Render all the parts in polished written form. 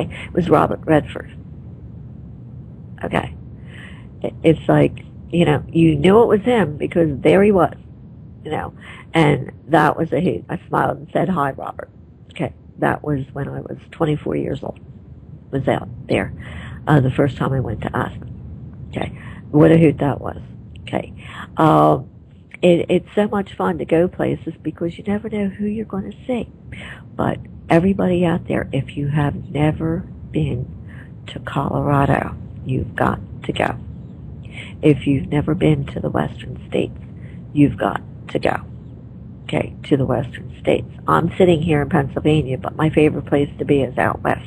It was Robert Redford. Okay. It's like, you knew it was him because there he was, and that was a hoot. I smiled and said, "Hi, Robert." Okay. That was when I was 24 years old. Was out there the first time I went to Aspen. Okay. What a hoot that was. Okay. It's so much fun to go places because you never know who you're going to see. But everybody out there, if you have never been to Colorado, you've got to go. If you've never been to the western states, you've got to go. Okay, to the western states. I'm sitting here in Pennsylvania, but my favorite place to be is out west.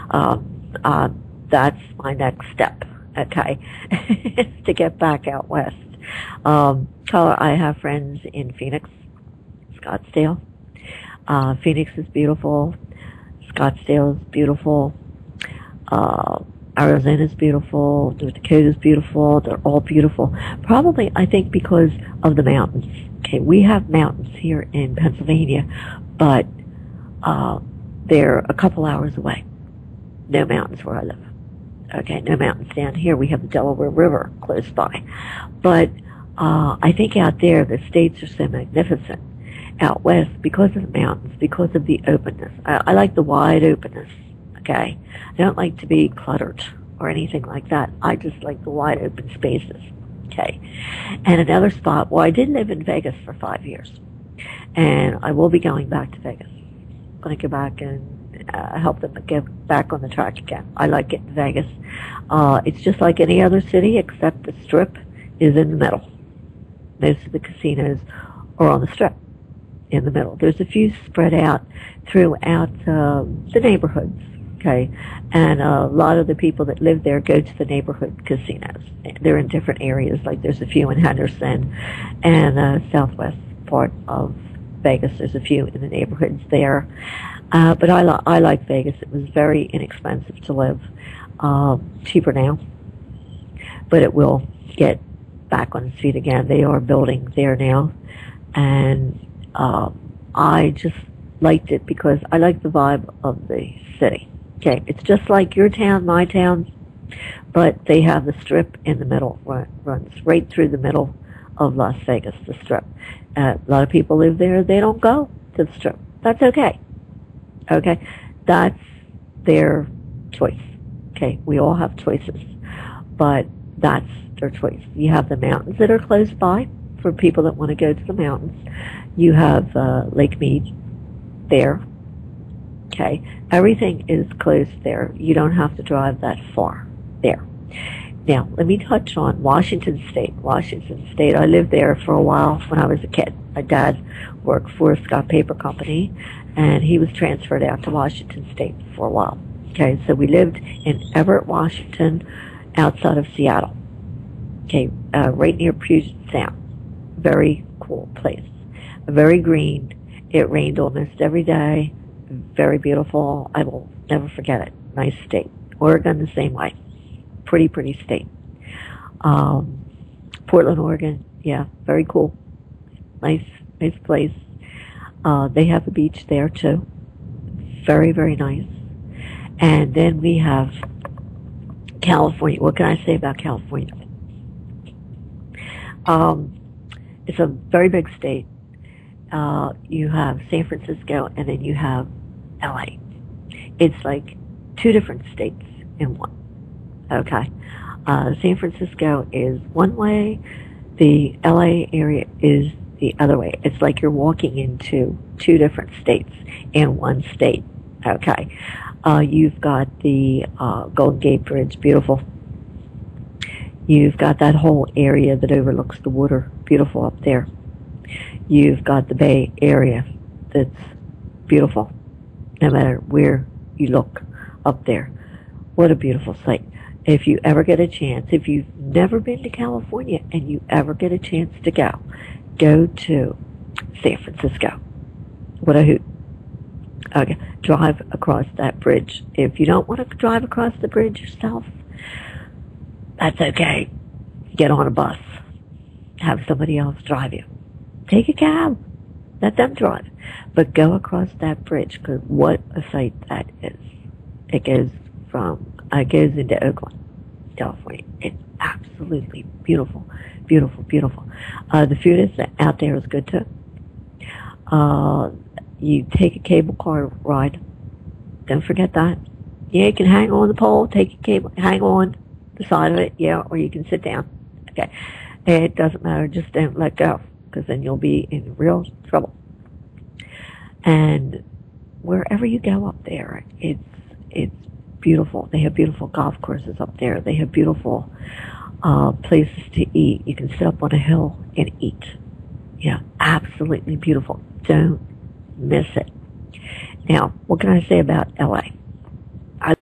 That's my next step, okay, is to get back out west. I have friends in Phoenix, Scottsdale. Phoenix is beautiful. Scottsdale is beautiful. Arizona is beautiful. North Dakota is beautiful. They're all beautiful. Probably, I think, because of the mountains. Okay, we have mountains here in Pennsylvania, but they're a couple hours away. No mountains where I live. Okay, no mountains down here. We have the Delaware River close by. But I think out there the states are so magnificent. Out west, because of the mountains, because of the openness. I like the wide openness. Okay, I don't like to be cluttered or anything like that. I just like the wide open spaces. Okay, and another spot. Well, I did live in Vegas for 5 years, and I will be going back to Vegas. I'm going to go back and help them get back on the track again. I like it in Vegas. It's just like any other city, except the Strip is in the middle. Most of the casinos are on the Strip, in the middle. There's a few spread out throughout the neighborhoods. Okay, and a lot of the people that live there go to the neighborhood casinos. They're in different areas, like there's a few in Henderson and southwest part of Vegas. There's a few in the neighborhoods there. But I like Vegas. It was very inexpensive to live. Cheaper now, but it will get back on its feet again. They are building there now, and I just liked it because I like the vibe of the city. Okay, it's just like your town, my town, but they have the Strip in the middle, runs right through the middle of Las Vegas, the Strip. A lot of people live there. They don't go to the Strip. That's okay. Okay, that's their choice. Okay, we all have choices, but that's their choice. You have the mountains that are close by for people that want to go to the mountains. You have Lake Mead there. Okay, everything is close there. You don't have to drive that far there. Now, let me touch on Washington State. Washington State, I lived there for a while when I was a kid. My dad worked for Scott Paper Company, and he was transferred out to Washington State for a while. Okay, so we lived in Everett, Washington, outside of Seattle. Okay, right near Puget Sound. Very cool place. Very green. It rained almost every day. Very beautiful. I will never forget it. Nice state. Oregon the same way. Pretty state. Portland, Oregon. Yeah, very cool. Nice place. They have a beach there too. Very nice. And then we have California. What can I say about California? It's a very big state. You have San Francisco, and then you have LA. It's like two different states in one. Okay. San Francisco is one way. The LA area is the other way. It's like you're walking into two different states in one state. Okay. You've got the Golden Gate Bridge, beautiful. You've got that whole area that overlooks the water, beautiful up there. You've got the Bay Area that's beautiful, no matter where you look up there. What a beautiful sight. If you ever get a chance, if you've never been to California and you ever get a chance to go to San Francisco. What a hoot. Okay, drive across that bridge. If you don't want to drive across the bridge yourself, that's okay. Get on a bus. Have somebody else drive you. Take a cab. Let them drive. But go across that bridge, because what a sight that is. It goes into Oakland, California. It's absolutely beautiful, beautiful, beautiful. The food is out there is good too. You take a cable car ride. Don't forget that. Yeah, you can hang on the pole, take your cable, hang on the side of it, yeah, or you can sit down. Okay, it doesn't matter. Just don't let go, because then you'll be in real trouble. And wherever you go up there, it's beautiful. They have beautiful golf courses up there. They have beautiful places to eat. You can sit up on a hill and eat. Yeah, absolutely beautiful. Don't miss it. Now, what can I say about LA?